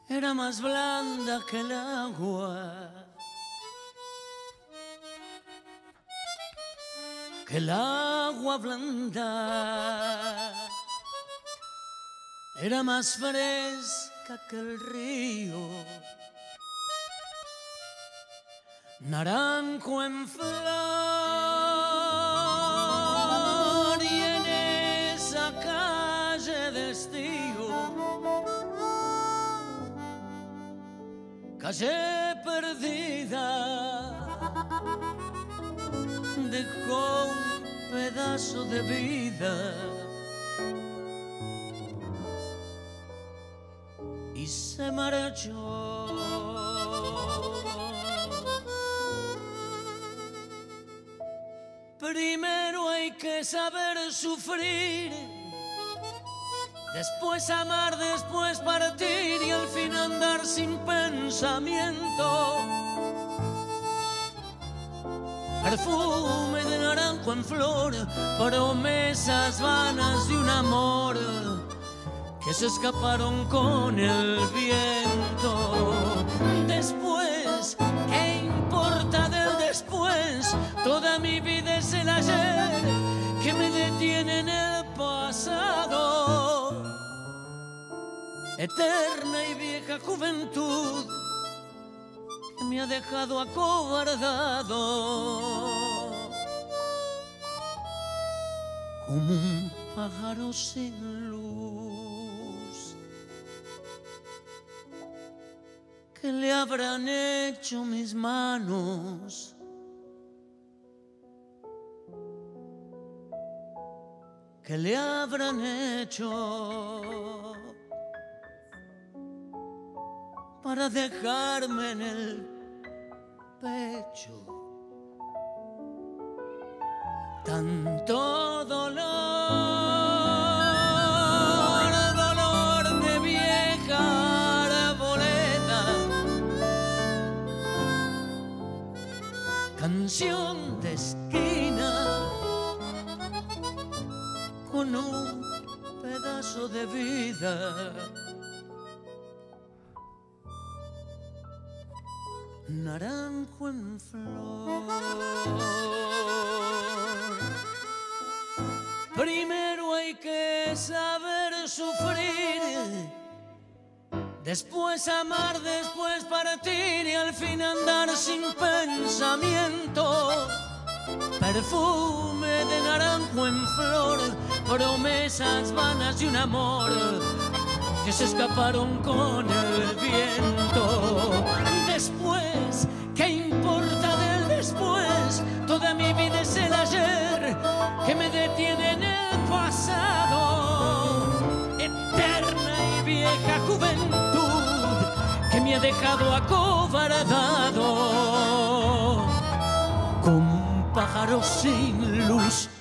era más blanda que el agua, que el agua blanda, era más fresca que el río, naranjo en flor, y en esa calle de estío, calle perdida, dejó un pedazo de vida y se marchó. Primero hay que saber sufrir, después amar, después partir y al fin andar sin pensamiento. Perfume de naranjo en flor, promesas vanas de un amor que se escaparon con el viento. Después, ¿qué importa del después? Toda mi vida es el ayer que me detiene en el pasado. Eterna y vieja juventud que me ha dejado acobardado, como un pájaro sin luz. ¿Qué le habrán hecho mis manos? ¿Qué le habrán hecho para dejarme en el pecho tanto dolor, dolor de vieja arboleda, canción de esquina con un pedazo de vida, naranjo en flor. Primero hay que saber sufrir, después amar, después partir y al fin andar sin pensamiento. Perfume de naranjo en flor, promesas vanas de un amor que se escaparon con el viento. Después, ¿qué importa del después? Toda mi vida es el ayer que me detiene en el pasado. Eterna y vieja juventud que me ha dejado acobardado como un pájaro sin luz.